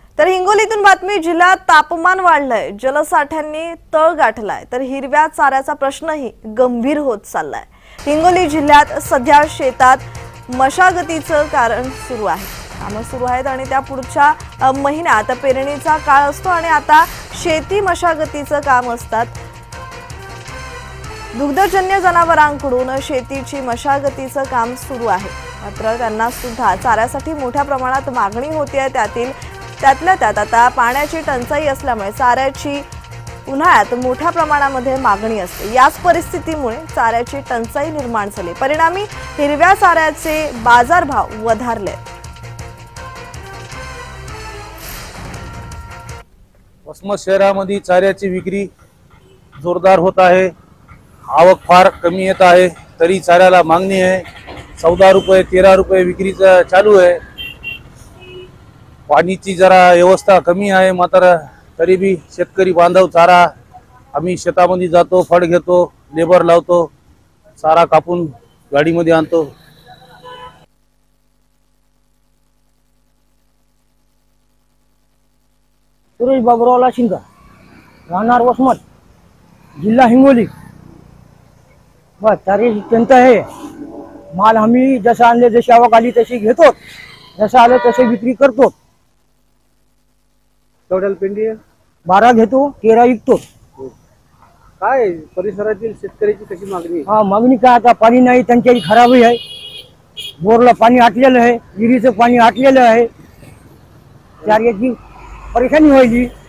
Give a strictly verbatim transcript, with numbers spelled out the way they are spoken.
तर हिंगोलीतून बातमी, जिल्ह्यात तापमान वाढलंय, जलसाठ्यांनी तळ गाठलाय, तर हिरव्या चाऱ्याचा प्रश्नही गंभीर होत चाललाय। हिंगोली जिल्ह्यात सध्या शेतात मशागतीचं कारण सुरू आहे, कामं सुरू आहेत आणि त्या पुढच्या महिन्यात पेरणीचा काळ असतो आणि आता शेती मशागतीचं काम असतात। दुग्धजन्य जनावरांकडून शेतीची मशागतीचं काम सुरू आहे, मात्र त्यांना सुद्धा चाऱ्यासाठी मोठ्या प्रमाणात मागणी होते। त्यातील त्यातल्या त्यात आता पाण्याची टंचाई असल्यामुळे चाऱ्याची उन्हाळ्यात मोठ्या प्रमाणामध्ये मागणी असते। याच परिस्थितीमुळे चाऱ्याची टंचाई निर्माण झाली, परिणामी हिरव्या चाऱ्याचे बाजारभाव वधारले। वसमत शहरामध्ये चाऱ्याची विक्री जोरदार होत आहे, आवक फार कमी येत आहे, तरी चाऱ्याला मागणी आहे। चौदा रुपये तेरा रुपये विक्रीचं चालू आहे। पाणीची जरा व्यवस्था कमी आहे, मात्र तरी भी शेतकरी बांधव चारा आम्ही शेतामध्ये जातो, फळ घेतो, लेबर लावतो, चारा कापून गाडीमध्ये आणतो। सुरेश बाबुराव शिंगा, राहणार वसमत, जिल्हा हिंगोली। बस चाऱ्याची चिंता आहे। माल आम्ही जसं आणले, जशी आवक आली तशी घेतो, जसं आलं तसे विक्री करतो। केवढ्याला पेंडी आहे? बारा घेतो, तेरा विकतो। काय परिसरातील शेतकऱ्याची कशी मागणी? हा मागणी काय, आता पाणी नाही, त्यांच्याही खराबही आहे। बोरला पाणी आटलेलं आहे, विहिरीचं पाणी आटलेलं आहे, चाऱ्याची परेशानी व्हायची।